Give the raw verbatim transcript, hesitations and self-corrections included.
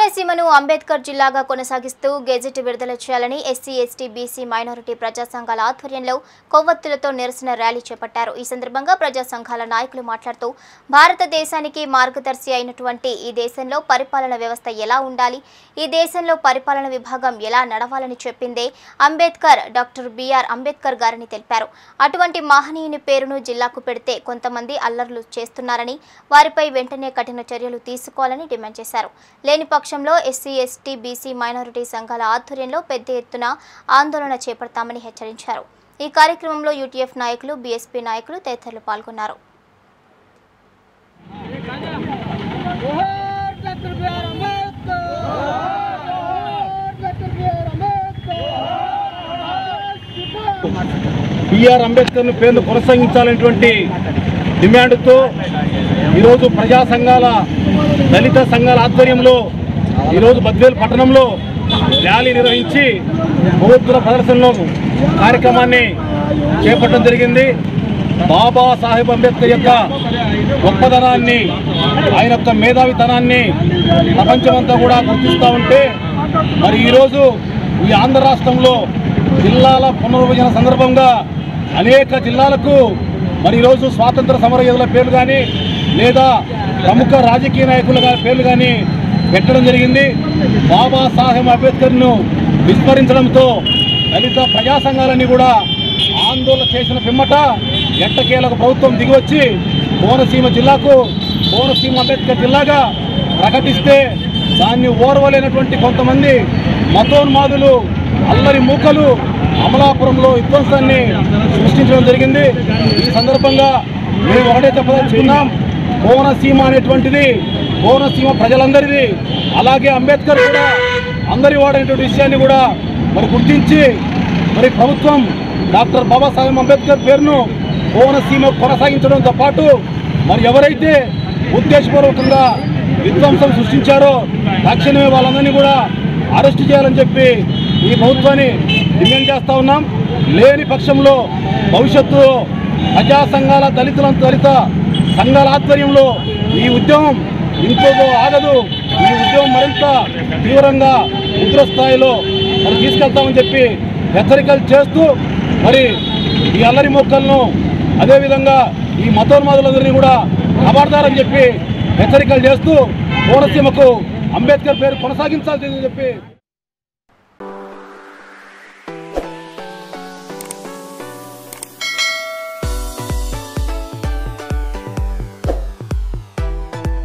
కోనసీమను అంబేద్కర్ జిల్లాగా కొనసాగిస్తూ గెజెట్ విడుదల చేయాలని ఎస్సీ ఎస్టీ బీసీ మైనారిటీ ప్రజా సంఘాల ఆధ్వర్యంలో కొవ్వొత్తులతో నిరసన ర్యాలీ చేపట్టారు। ఈ సందర్భంగా ప్రజా సంఘాల నాయకులు మాట్లాడుతూ భారతదేశానికి మార్గదర్శి అయినటువంటి ఈ దేశంలో పరిపాలన వ్యవస్థ ఎలా ఉండాలి, ఈ దేశంలో పరిపాలన విభాగం ఎలా నడవాలని చెప్పిందే అంబేద్కర్ డాక్టర్ బిఆర్ అంబేద్కర్ గారని తెలిపారు। అటువంటి మహనీయుని పేరును జిల్లాకు పెడితే కొంతమంది అల్లర్లు చేస్తున్నారని, వారిపై వెంటనే కఠిన చర్యలు తీసుకోవాలని డిమాండ్ చేశారు। లేని పక్షంలో ఎస్సీ ఎస్టీ బీసీ మైనారిటీ సంఘాల ఆధ్వర్యంలో పెద్ద ఎత్తున ఆందోళన చేపడతామని హెచ్చరించారు। ఈ కార్యక్రమంలో యూటీఎఫ్ నాయకులు, బీఎస్పీ నాయకులు తదితరులు పాల్గొన్నారు। బిఆర్ అంబేద్కర్ పేరును కొనసాగించాలనేటువంటి డిమాండ్తో ఈరోజు ప్రజా సంఘాల, దళిత సంఘాల ఆధ్వర్యంలో ఈరోజు బద్వేలు పట్టణంలో ర్యాలీ నిర్వహించి కొవ్వొత్తుల ప్రదర్శనలో కార్యక్రమాన్ని చేపట్టడం జరిగింది। బాబా సాహెబ్ అంబేద్కర్ యొక్క గొప్పతనాన్ని, ఆయన యొక్క మేధావితనాన్ని ప్రపంచమంతా కూడా గుర్తిస్తూ ఉంటే, మరి ఈరోజు ఈ ఆంధ్ర రాష్ట్రంలో జిల్లాల పునర్విభజన సందర్భంగా అనేక జిల్లాలకు మరి ఈరోజు స్వాతంత్ర సమర యోధుల పేర్లు కానీ లేదా ప్రముఖ రాజకీయ నాయకుల పేర్లు కానీ పెట్టడం జరిగింది। బాబా సాహెబ్ అంబేద్కర్ను విస్మరించడంతో దళిత ప్రజా సంఘాలన్నీ కూడా ఆందోళన చేసిన పిమ్మట ఎట్టకేలకు ప్రభుత్వం దిగివచ్చి కోనసీమ జిల్లాకు కోనసీమ అంబేద్కర్ జిల్లాగా ప్రకటిస్తే దాన్ని ఓర్వలేనటువంటి కొంతమంది మతోన్మాదులు, అల్లరి మూకలు అమలాపురంలో విధ్వంసాన్ని సృష్టించడం జరిగింది। ఈ సందర్భంగా మేము ఒకటే చెప్పదలుచుకున్నాం, కోనసీమ అనేటువంటిది కోనసీమ ప్రజలందరిది, అలాగే అంబేద్కర్ కూడా అందరి వాడైనటువంటి విషయాన్ని కూడా మరి గుర్తించి మరి ప్రభుత్వం డాక్టర్ బాబాసాహెబ్ అంబేద్కర్ పేరును కోనసీమ కొనసాగించడంతో పాటు మరి ఎవరైతే ఉద్దేశపూర్వకంగా విధ్వంసం సృష్టించారో తక్షణమే వాళ్ళందరినీ కూడా అరెస్ట్ చేయాలని చెప్పి ఈ ప్రభుత్వాన్ని డిమాండ్ చేస్తూ ఉన్నాం। లేని పక్షంలో భవిష్యత్తులో ప్రజా సంఘాల, దళితుల దళిత సంఘాల ఆధ్వర్యంలో ఈ ఉద్యమం ఇంట్లో ఆగదు, ఈ ఉద్యమం మరింత తీవ్రంగా ఉగ్ర స్థాయిలో మరి తీసుకెళ్తామని చెప్పి హెచ్చరికలు చేస్తూ మరి ఈ అల్లరి మొక్కలను, అదేవిధంగా ఈ మతోన్మాదులందరినీ కూడా కాపాడతారని చెప్పి హెచ్చరికలు చేస్తూ కోనసీమకు అంబేద్కర్ పేరు కొనసాగించాల్సిందని చెప్పి